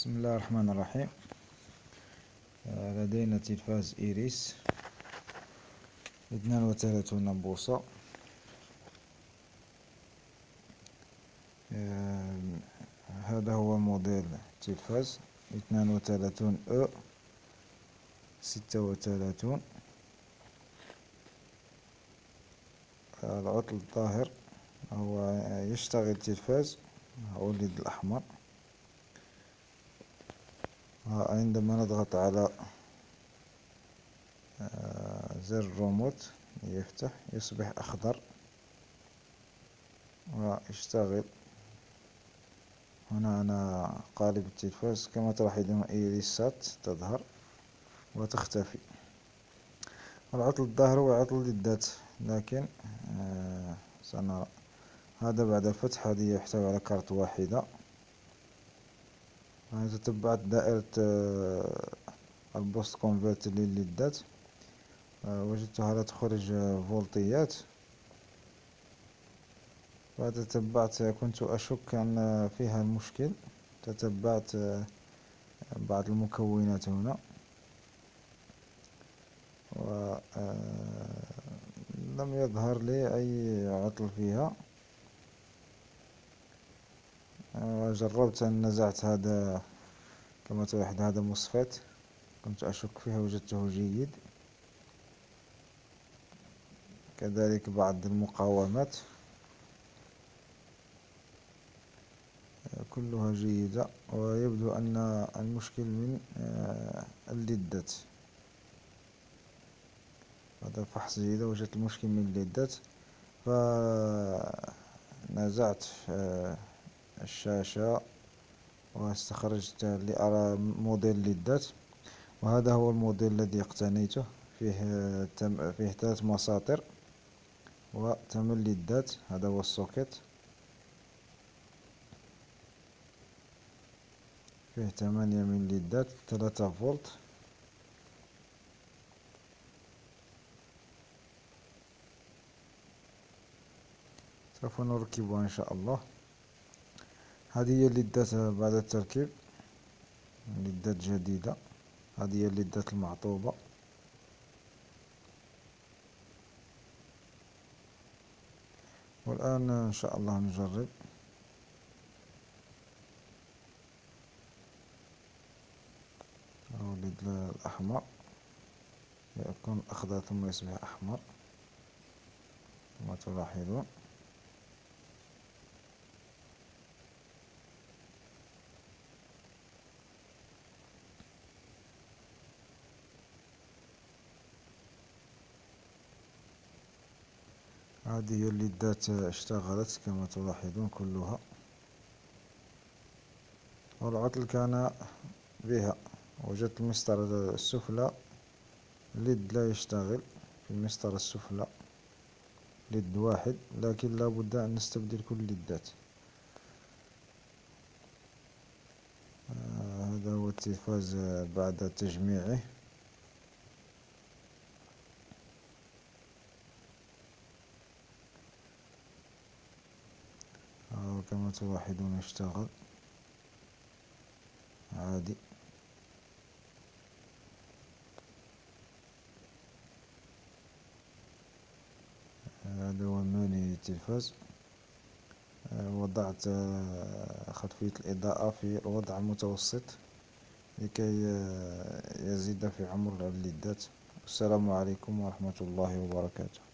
بسم الله الرحمن الرحيم. لدينا تلفاز إيريس 32 بوصة. هذا هو موديل تلفاز 32 أو 36. العطل الظاهر هو يشتغل تلفاز هو الليد الأحمر. عندما نضغط على زر الريموت يفتح يصبح أخضر ويشتغل. هنا أنا قالب التلفاز كما تلاحظون إيريسات تظهر وتختفي. العطل الظاهر هو عطل الليدات، لكن سنرى هذا بعد الفتح. هذه يحتوي على كارت واحدة. تتبعت دائرة البوست كونفرتر للليدات، وجدتها لا تخرج فولتيات، فتتبعت. كنت أشك أن فيها المشكل، تتبعت بعض المكونات هنا ولم يظهر لي أي عطل فيها. جربت أن نزعت هذا كما تلاحظ، هذا مصفت كنت أشك فيها، وجدته جيد. كذلك بعض المقاومات كلها جيدة، ويبدو أن المشكل من الليدات. هذا فحص جيد، وجدت المشكل من الليدات، فنزعت الشاشة واستخرجت لأرى موديل الليدات. وهذا هو الموديل الذي اقتنيته، فيه 3 مساطر و8 ليدات. هذا هو السوكت، فيه 8 من ليدات 3 فولت. سوف نركبها إن شاء الله. هذه هي الليدات بعد التركيب، ليدات جديدة. هذه هي الليدات المعطوبة. والآن إن شاء الله نجرب. الليد الأحمر يكون أخضر ثم يصبح أحمر كما تلاحظون. هذه الليدات اشتغلت كما تلاحظون كلها، والعطل كان بها. وجدت المسطرة السفلى ليد لا يشتغل، في المسطرة السفلى ليد واحد، لكن لا بد أن نستبدل كل الليدات. هذا هو التلفاز بعد تجميعه. كما تلاحظون يشتغل عادي. هذا هو المنيو للتلفاز. وضعت خلفية الإضاءة في الوضع المتوسط لكي يزيد في عمر الليدات. السلام عليكم ورحمة الله وبركاته.